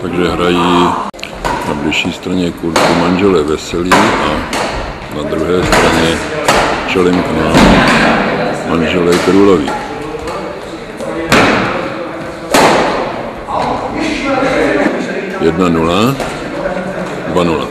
Takže hrají na bližší straně kurtu manželé Veselí a na druhé straně čelem k nám manželé Krůloví. Jedna 0, 2-0.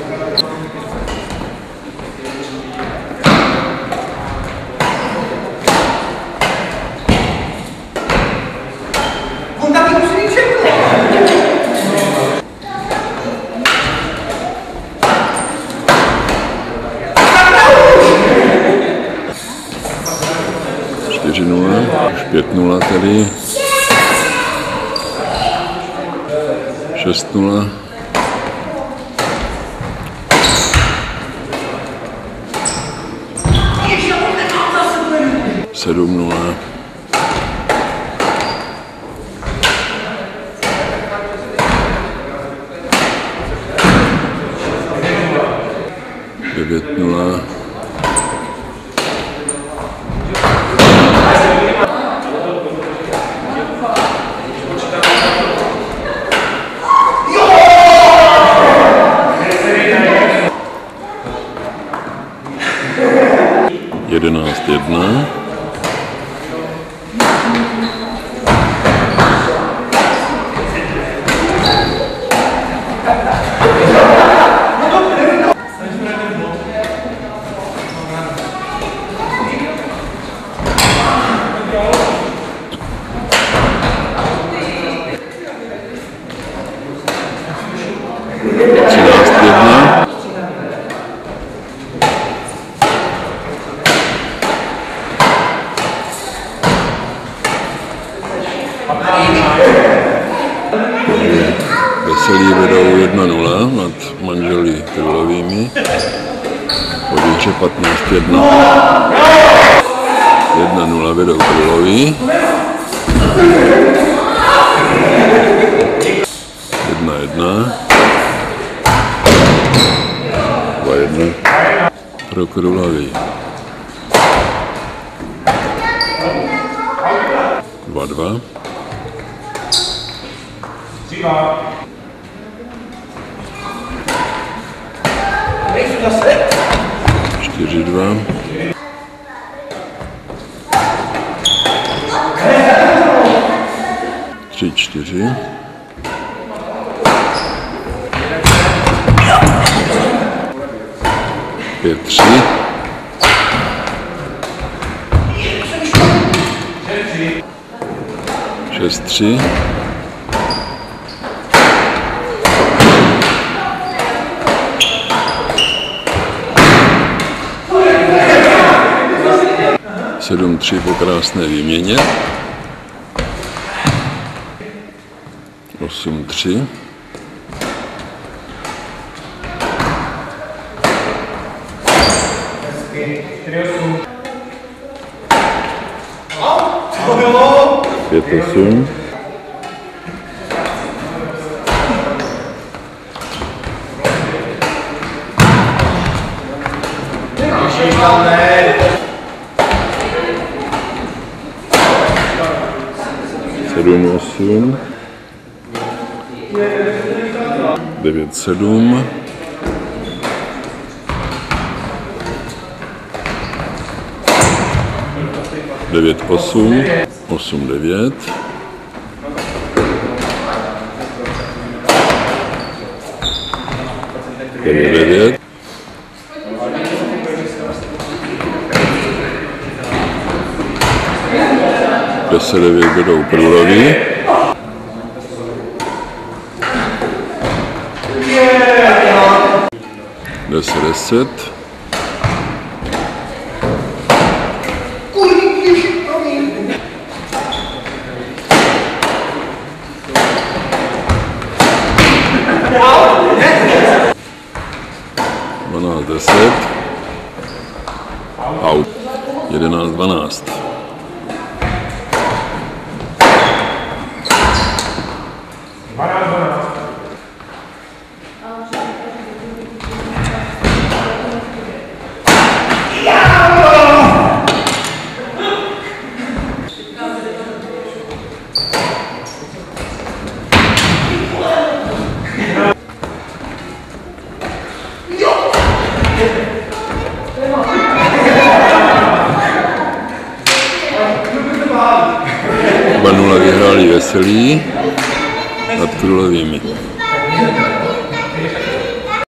Už 5-0 tedy. 6-0. 7-0. 9-0. 11-1. 13-1. 1-0 nad manželi Krůlovými. Po výhře 15-1. 1-0 vedou Krůloví. 1-1. 2-1 pro Krůloví. 2-2. 4-2. 3-4. 5-3. 6-3. 7-3 po krásné výměně. 8-3. 5-8. 7-8. 9-7. 9-8. 8-9. 9-9. 10-9 vedou Krůloví. 10-10. 12-10. Out. 11-12. 12-12. udělali veselí nad królovými.